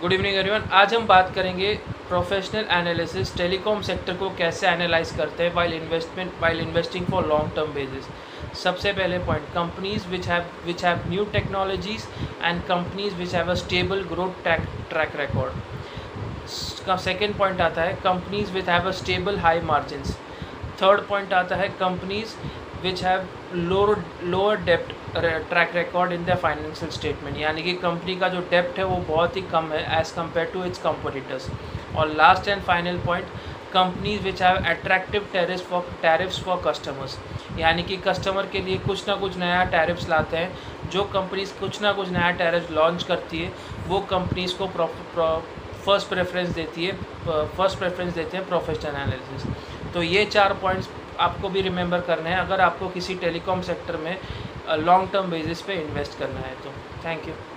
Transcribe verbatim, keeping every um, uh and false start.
Good evening everyone. आज हम बात करेंगे प्रोफेशनल एनालिसिस टेलीकॉम सेक्टर को कैसे एनालाइज करते हैं while investment while investing for long term basis. सबसे पहले point, companies which have which have new technologies and companies which have a stable growth track record. का सेकेंड पॉइंट आता है companies which have a stable high margins. Third point आता है companies which have lower lower डेप्ट track record in the financial statement, यानी कि company का जो डेप्ट है वो बहुत ही कम है as compare to its competitors. और last and final point, companies which have attractive tariffs for tariffs for customers, यानी कि कस्टमर के लिए कुछ ना कुछ नया टैरिफ्स लाते हैं। जो कंपनीज कुछ ना कुछ नया टैरिफ लॉन्च करती है वो कंपनीज को फर्स्ट प्रेफरेंस देती है फर्स्ट प्रेफरेंस देते हैं प्रोफेशनल एनालिसिस। तो ये चार पॉइंट्स आपको भी रिमेंबर करने हैं अगर आपको किसी टेलीकॉम सेक्टर में लॉन्ग टर्म बेसिस पे इन्वेस्ट करना है तो। Thank you.